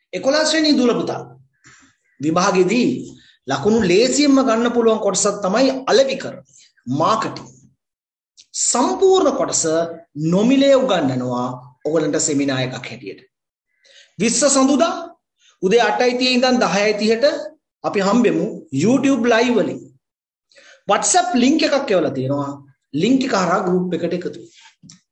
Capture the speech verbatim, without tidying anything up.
එකොළහ ශ්‍රේණිය දුවල පුතා. විභාගෙදී ලකුණු ලේසියෙන්ම ගන්න පුළුවන් කොටසක් තමයි අලෙවිකරණය, මාකටිං. සම්පූර්ණ කොටස නොමිලේ උගන්වනවා ඔයගලන්ට සෙමිනාර් එකක් හැටියට. විස්ස සඳුදා උදේ අටයි තිහේ ඉඳන් දහයයි තිහට අපි හම්බෙමු YouTube live වලින්. WhatsApp link එකක් එවලා තියෙනවා. link එක හරහා group එකට එකතු වෙන්න.